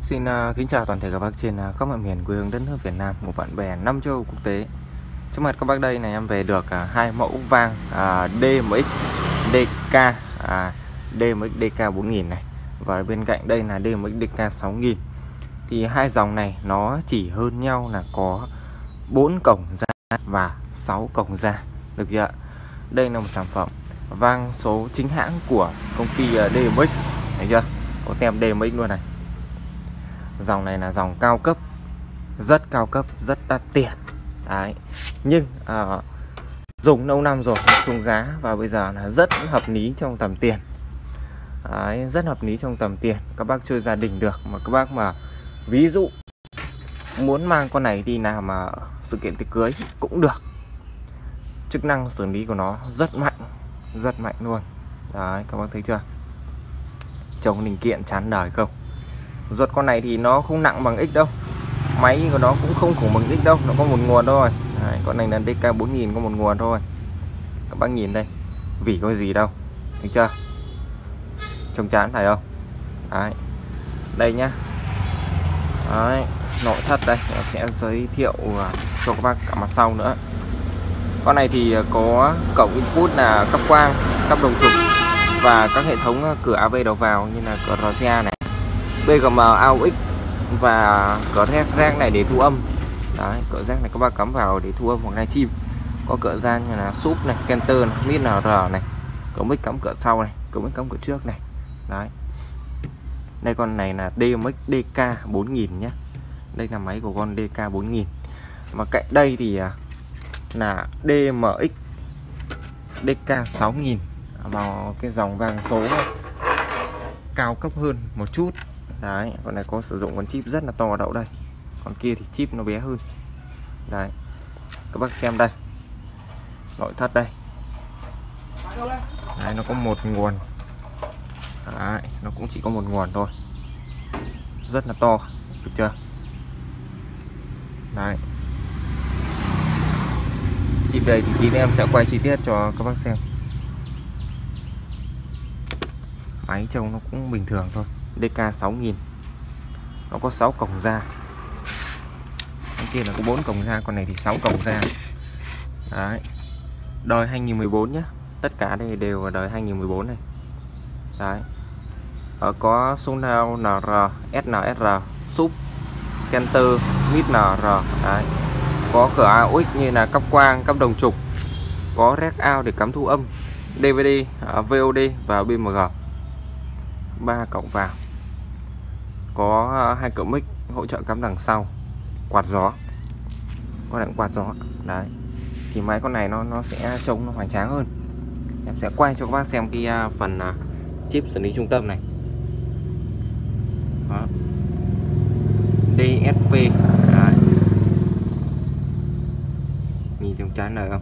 Xin kính chào toàn thể các bác trên khắp mọi miền quê hương đất nước Việt Nam của bạn bè năm châu quốc tế. Trước mặt các bác đây này, em về được hai mẫu vang DMX DK DMX DK 4000 này, và bên cạnh đây là DMX DK 6000. Thì hai dòng này nó chỉ hơn nhau là có 4 cổng ra và 6 cổng ra, được chưa? Đây là một sản phẩm vang số chính hãng của công ty DMX, thấy chưa? Có tem DMX luôn này. Dòng này là dòng cao cấp, rất đắt tiền đấy, nhưng dùng lâu năm rồi xuống giá và bây giờ là rất hợp lý trong tầm tiền đấy, rất hợp lý trong tầm tiền. Các bác chơi gia đình được, mà các bác mà ví dụ muốn mang con này đi nào mà sự kiện tiệc cưới cũng được. Chức năng xử lý của nó rất mạnh luôn đấy, các bác thấy chưa? Trồng linh kiện chán đời không. Ruột con này thì nó không nặng bằng X đâu, máy của nó cũng không khủng bằng X đâu, nó có một nguồn thôi. Đấy, con này là DK 4000 có một nguồn thôi. Các bác nhìn đây, vỉ có gì đâu, thấy chưa? Trông chán phải không? Đấy, đây nhá. Đấy, nội thất đây, em sẽ giới thiệu cho các bác cả mặt sau nữa. Con này thì có cổng input là cấp quang, cấp đồng trục và các hệ thống cửa AV đầu vào như là cửa RCA này, BGM, AUX và cửa rang này để thu âm. Đấy, cửa rang này các bác cắm vào để thu âm hoặc live stream. Có cửa rang như là súp này, Kenter này, mid R này, cửa mic cắm cửa sau này, cửa mic cắm cửa trước này. Đấy. Đây con này là DMX DK 4000 nhé. Đây là máy của con DK 4000. Và cạnh đây thì là DMX DK 6000 vào cái dòng vang số cao cấp hơn một chút. Đấy, con này có sử dụng con chip rất là to đậu đây, còn kia thì chip nó bé hơn. Đấy, các bác xem đây, nội thất đây. Đấy, nó có một nguồn. Đấy, nó cũng chỉ có một nguồn thôi, rất là to, được chưa? Đấy, chip đây thì tí nữa em sẽ quay chi tiết cho các bác xem. Máy trông nó cũng bình thường thôi. DK 6000 nó có 6 cổng ra, cái kia là có 4 cổng ra, con này thì 6 cổng ra. Đấy, đời 2014 nhé, tất cả đây đều là đời 2014 này. Đấy, có Sonal NR, SNSR, sub, Kenter, mid NR. Đấy, có cửa AUX như là cấp quang, cấp đồng trục, có rec out để cắm thu âm, DVD, VOD và BMG. 3 cổng vào, có 2 cửa mic hỗ trợ cắm đằng sau, quạt gió, có đạn quạt gió. Đấy, thì máy con này nó sẽ trông nó hoành tráng hơn. Em sẽ quay cho các bác xem cái phần chip xử lý trung tâm này. Đó, DSP. Đấy, nhìn trông chán đời không?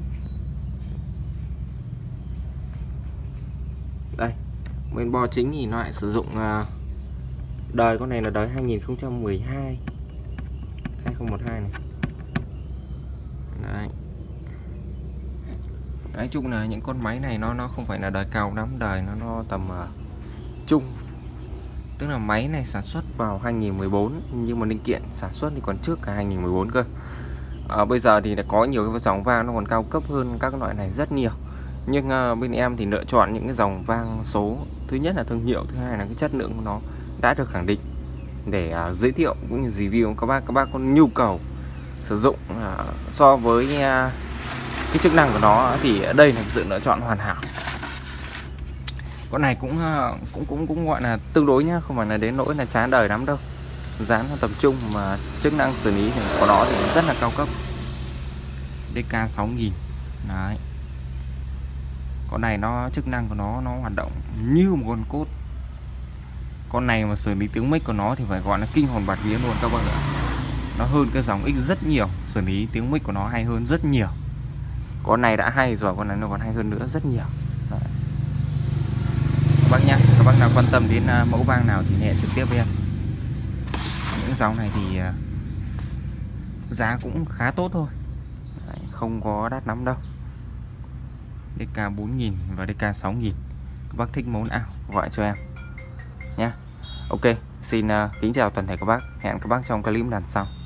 Đây, bên bo chính thì nó lại sử dụng đời con này là đời 2012 2012 này. Đấy, nói chung là những con máy này nó không phải là đời cao lắm, đời nó tầm trung, tức là máy này sản xuất vào 2014 nhưng mà linh kiện sản xuất thì còn trước cả 2014 cơ. Bây giờ thì đã có nhiều cái dòng vang nó còn cao cấp hơn các loại này rất nhiều, nhưng bên em thì lựa chọn những cái dòng vang số, thứ nhất là thương hiệu, thứ hai là cái chất lượng của nó đã được khẳng định để giới thiệu cũng như review các bác có nhu cầu sử dụng so với cái chức năng của nó thì đây là sự lựa chọn hoàn hảo. Con này cũng gọi là tương đối nhá, không phải là đến nỗi là chán đời lắm đâu, giá nó tầm trung mà chức năng xử lý thì của nó thì rất là cao cấp. DK 6000. Đấy, con này nó chức năng của nó hoạt động như một con cốt. Con này mà xử lý tiếng mic của nó thì phải gọi là kinh hồn bạt vía luôn các bác ạ. Nó hơn cái dòng X rất nhiều, xử lý tiếng mic của nó hay hơn rất nhiều. Con này đã hay rồi, con này nó còn hay hơn nữa rất nhiều. Đấy, các bác nhá, các bác nào quan tâm đến mẫu vang nào thì liên hệ trực tiếp với em. Những dòng này thì giá cũng khá tốt thôi. Đấy, không có đắt lắm đâu. DK 4000 và DK 6000. Các bác thích món nào gọi cho em nhé. Ok, xin kính chào toàn thể các bác, hẹn các bác trong clip lần sau.